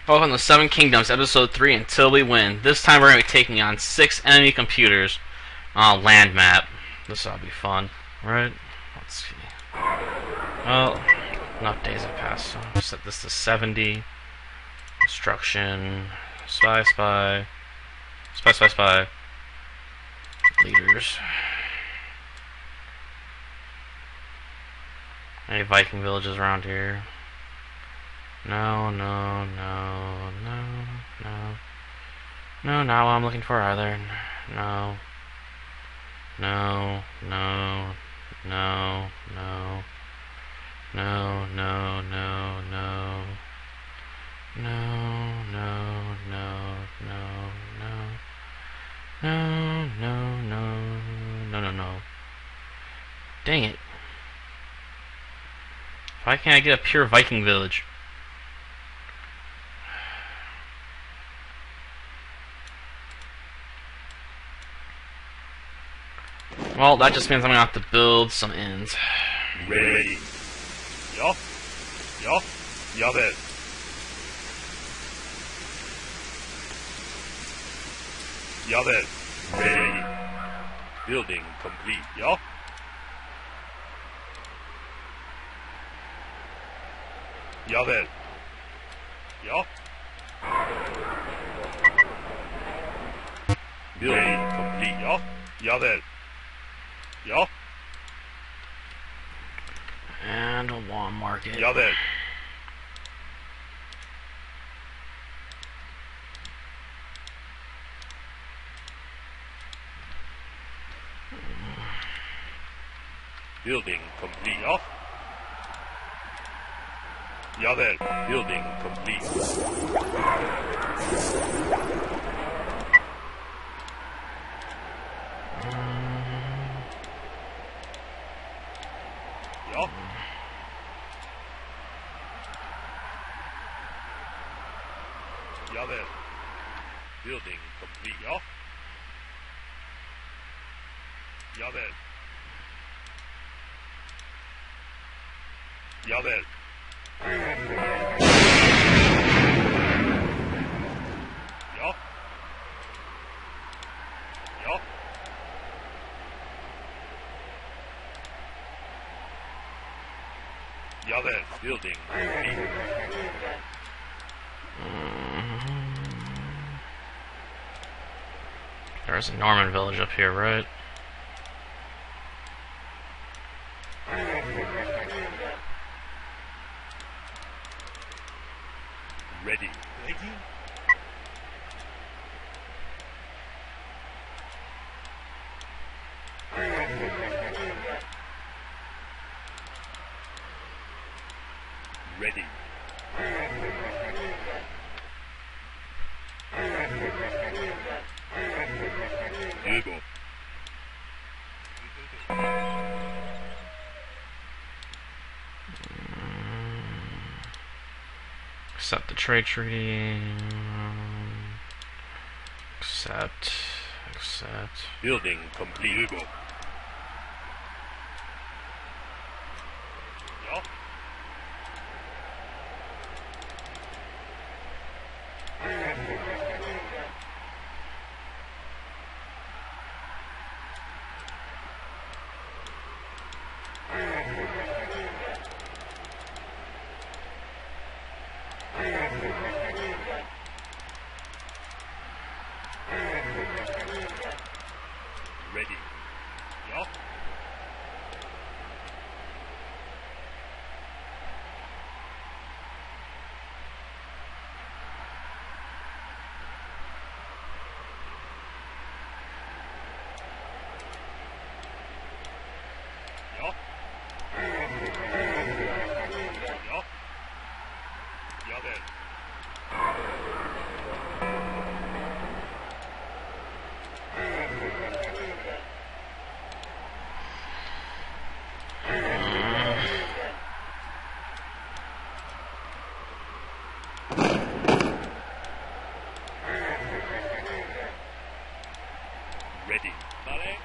Welcome to Seven Kingdoms, Episode 3, Until We Win. This time we're going to be taking on 6 enemy computers on a land map. This ought to be fun, right? Let's see. Well, enough days have passed, so I'll set this to 70. Instruction. Spy, spy. Spy, spy, spy. Leaders. Any Viking villages around here? No, no, no, no, no. No, not what I'm looking for either. No. No, no, no, no. No, no, no, no. No, no, no, no, no. No, no, no, no, no, no. Dang it. Why can't I get a pure Viking village? Well, that just means I'm gonna have to build some inns. Ready. Ja. Ja. Jawohl. Jawohl. Ready. Building complete. Ja. Jawohl. Ja. Building complete. Ja. Jawohl. Ja. And a lawn market. Jawohl. Building complete. Ja. Jawohl. Building complete. Ja. Jawohl. Building complete. Ja. Jawohl. Jawohl. Ja. Ja. Jawohl. Building complete. There's a Norman village up here, right? Ready. Ready. Ready. Ego. Accept the trade treaty. Accept. Building complete. Ego. Ja. Ready. Ja. Ja. Ja. Jawohl. Ready. Vale.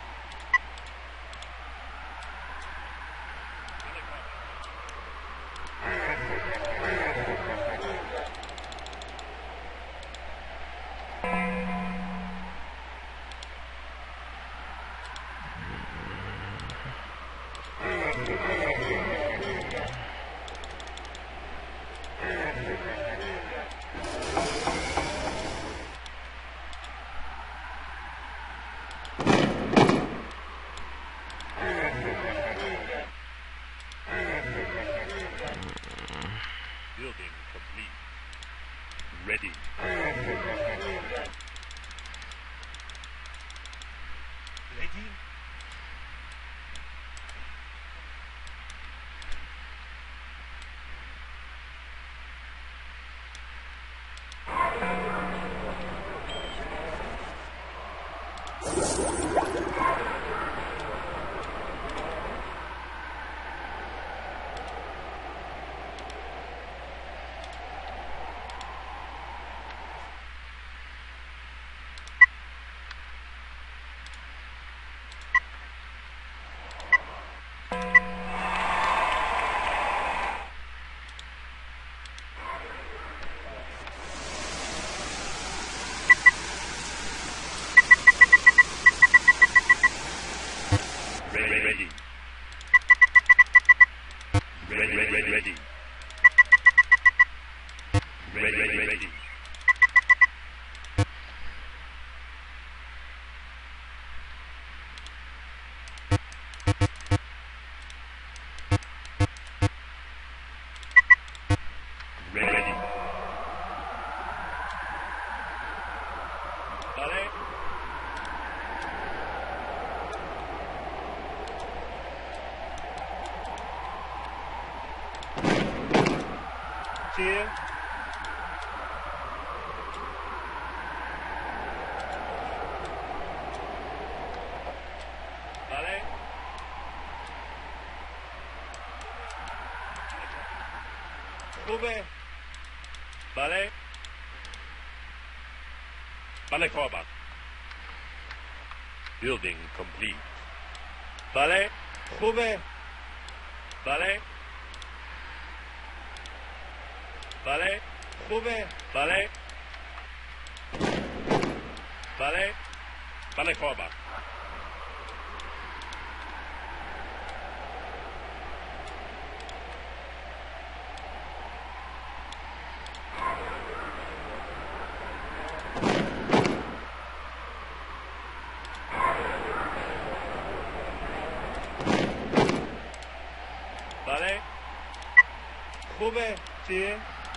Building complete. Ready. Ready. Ready. Ready. Ready. Ready. Vale. Cheer. Vale. Sube. Vale. Vale, Korban. Building complete. Vale. Sube. Vale. Vale. Sube. Vale. Vale. Vale, Korban. Vale. Sube. Sí.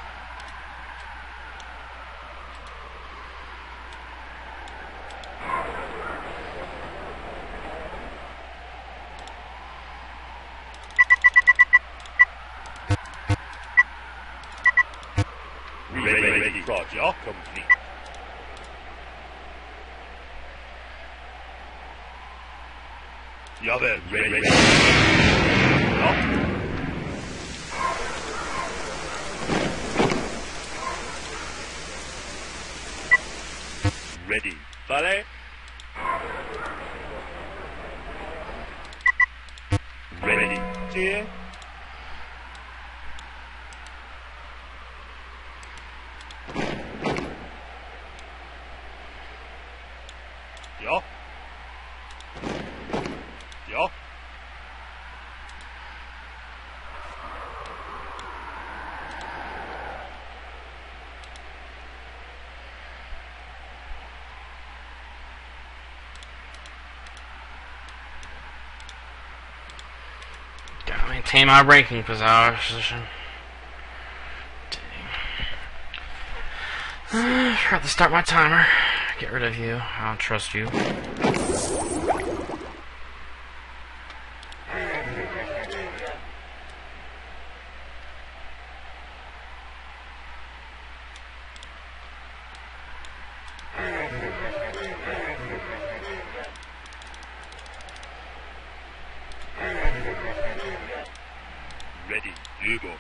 Ready. Roger. Complete. Jawohl. Ready. Ja. Ready. Vale. Ready. Cheer. Ja. Ja. Gotta maintain my ranking position. Forgot to start my timer. Get rid of you. I don't trust you. Ready. Übung.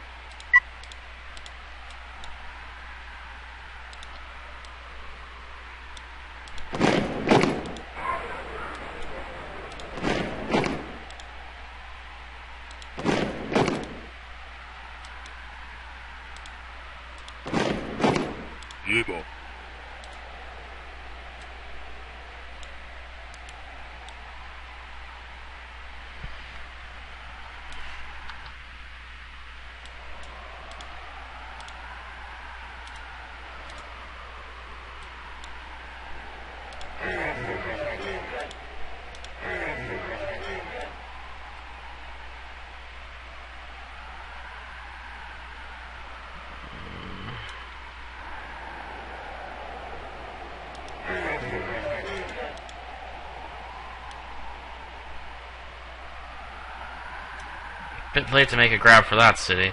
Übung. Bit late to make a grab for that city.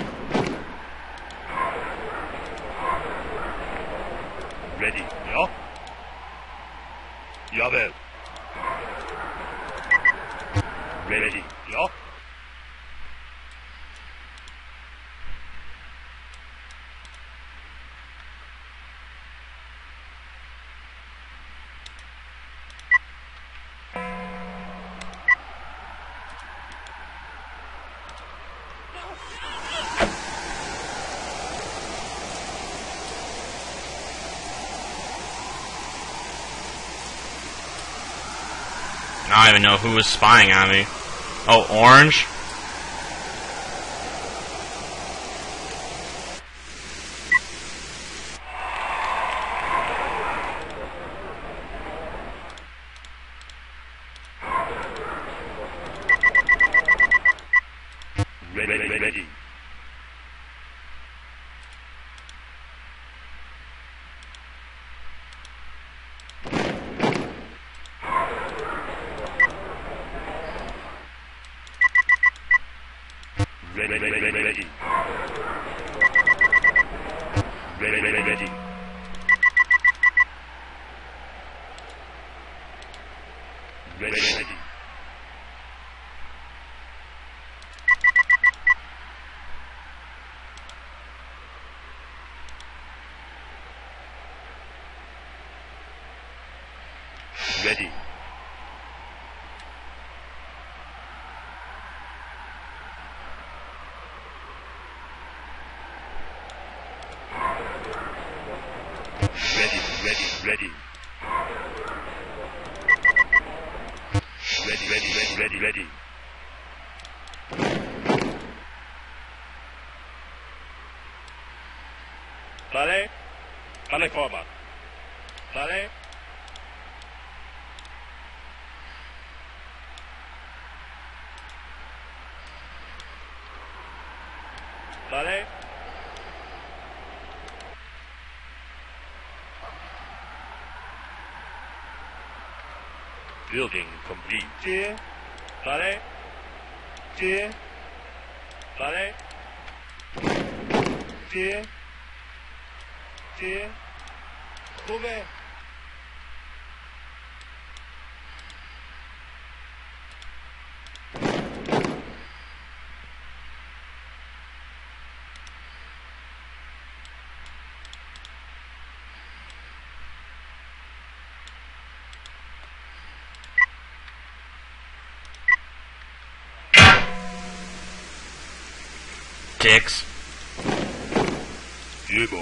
Ready, yeah? Jawohl. Ready, yeah? I don't even know who was spying on me. Oh, orange? Ready. Ready. Ready. Ready. Ready. Ready. Ready. Vale. Vale, forma. Vale. Vale. Building complete. Clear. Vale. Clear. Vale. Clear. Clear. Come. Dicks. Diego.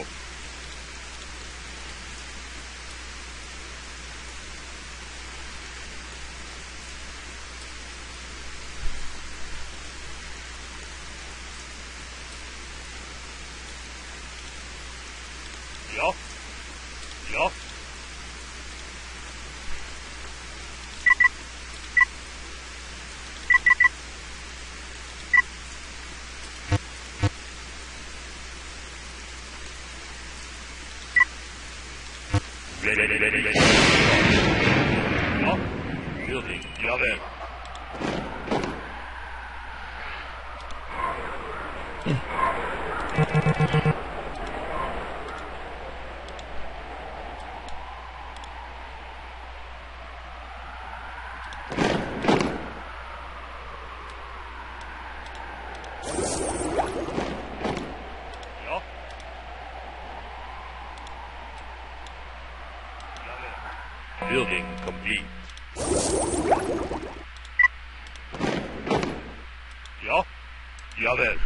Ja. Ja. Ready. Ja. Building. Jawohl. Ja. Jawohl. Building complete. Ja. Jawohl.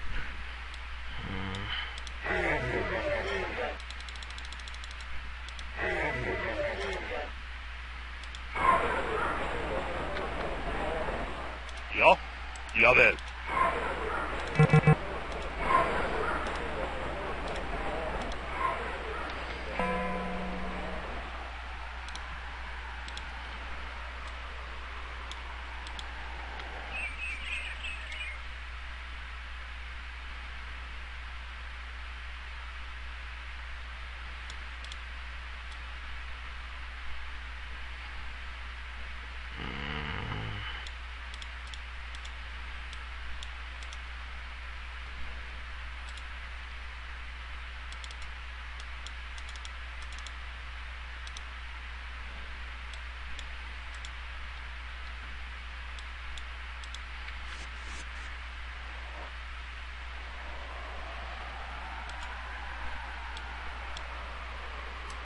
Ja. Jawohl.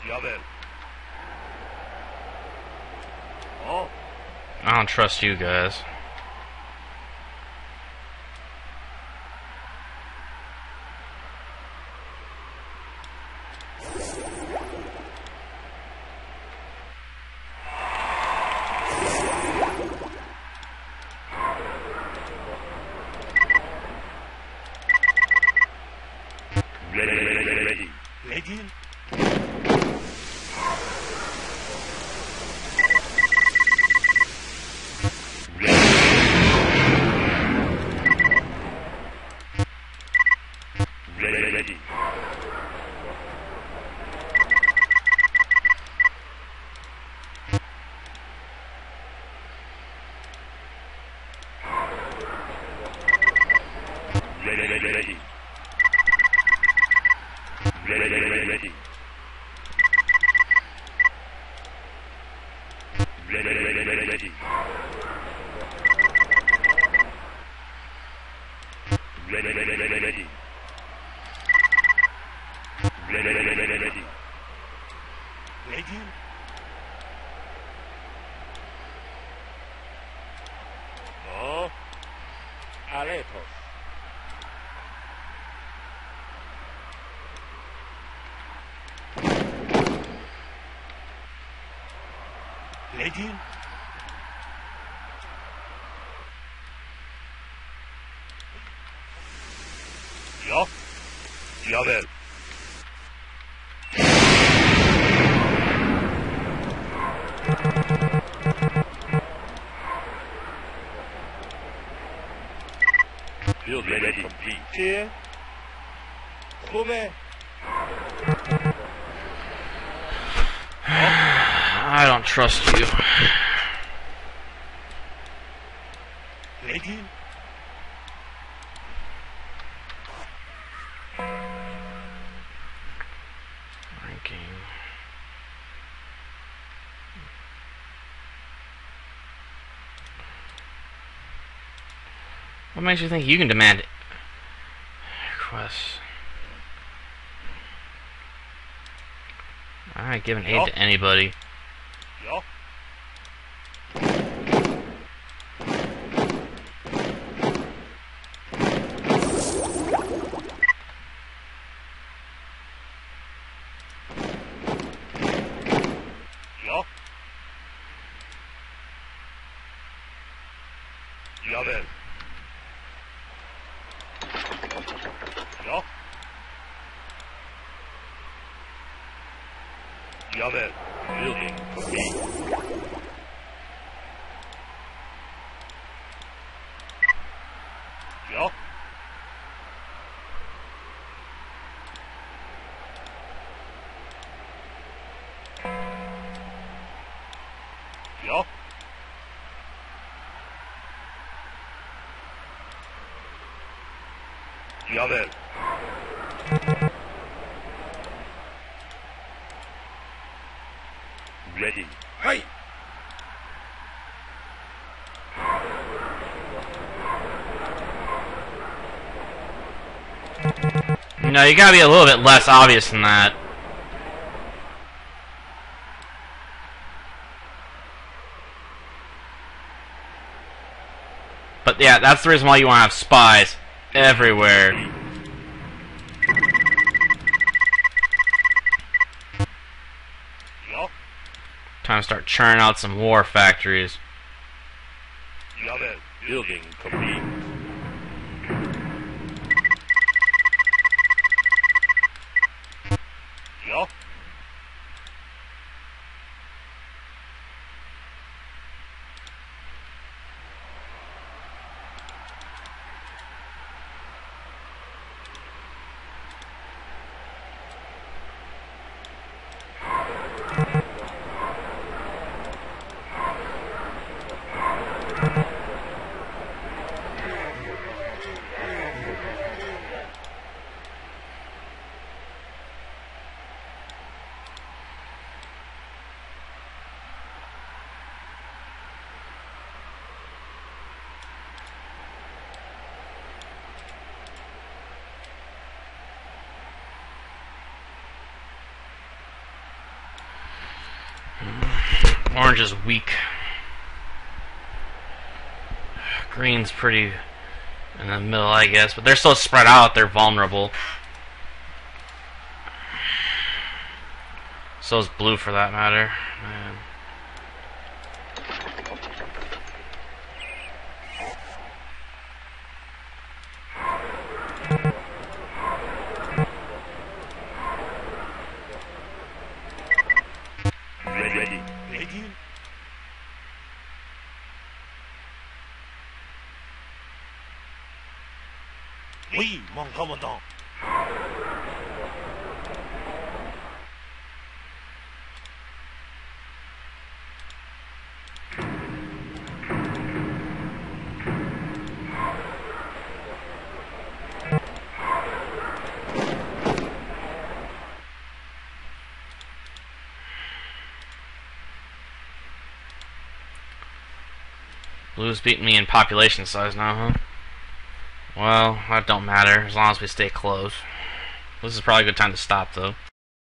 Javel. Oh, I don't trust you guys. ready. Ready? Ready. Ready. Ready. Ready. Ready. Ready. Ready? Oh, aletos. Ready? Ja. Javel. Build ready. Complete. Here. Come. I don't trust you. Ready? Ranking. What makes you think you can demand requests? Alright, giving aid to anybody. Ja. Ja. Javel. Ja. Javel. Building complete. Ja. Ja. Javel. Ready. Hey! No, you gotta be a little bit less obvious than that. But yeah, that's the reason why you want to have spies everywhere. Ja. Time to start churning out some war factories. Javel. Building complete. Ja. Orange is weak. Green's pretty in the middle, I guess, but they're so spread out, they're vulnerable. So is blue, for that matter. Man. Ready. Ready. Oui, mon commandant. Blue's beating me in population size now, huh? Well, that don't matter, as long as we stay close. This is probably a good time to stop, though.